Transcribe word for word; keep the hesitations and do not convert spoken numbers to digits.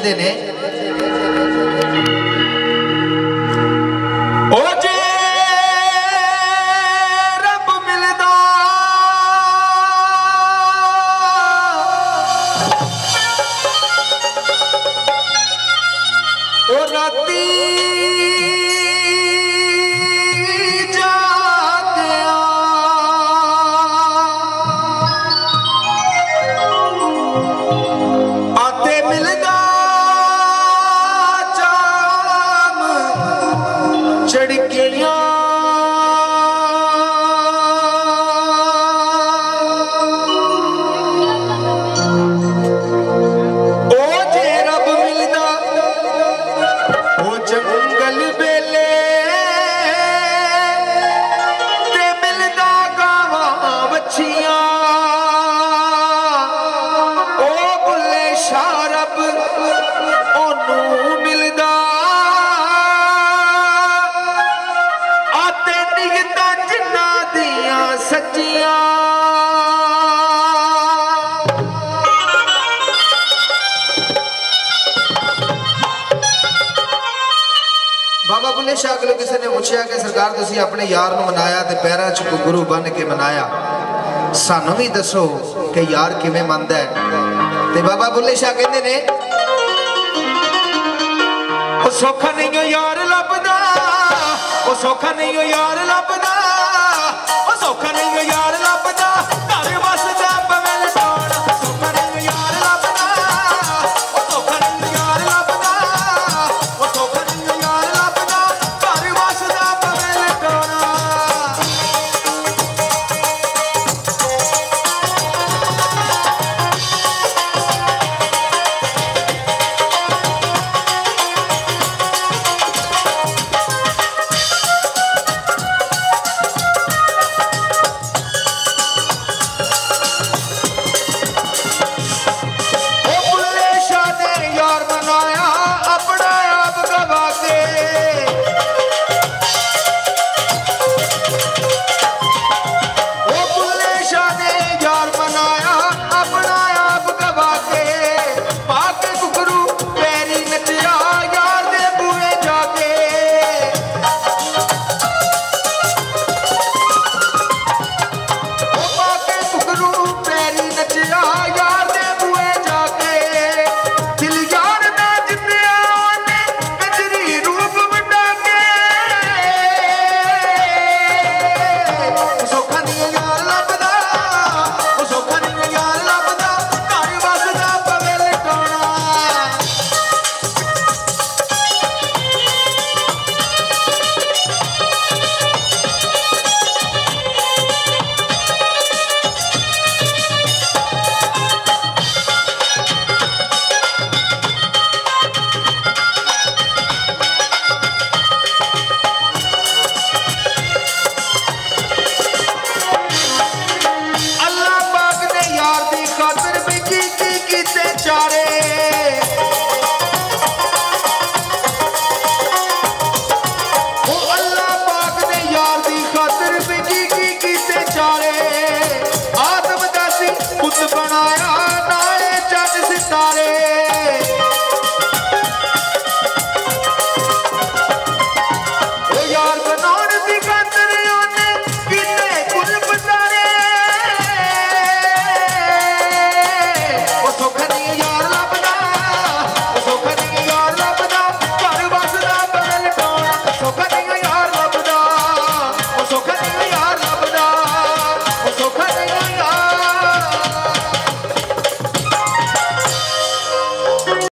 कहते ने ओ जे रब मिलदा ओ राती बाबा बुल्ले शाह को किसी ने पूछा कि सरकार तुसी अपने यार को मनाया तो पैरों च गुरु बन के मनाया सानू भी दसो कि यार किवें मनदा है। ते बाबा बुल्ले शाह कहते ने ओ सौखा नहीं हो यार लभदा ओ सौखा नहीं हो यार लभदा ओ सौखा नहीं हो यार लभदा घर वसदा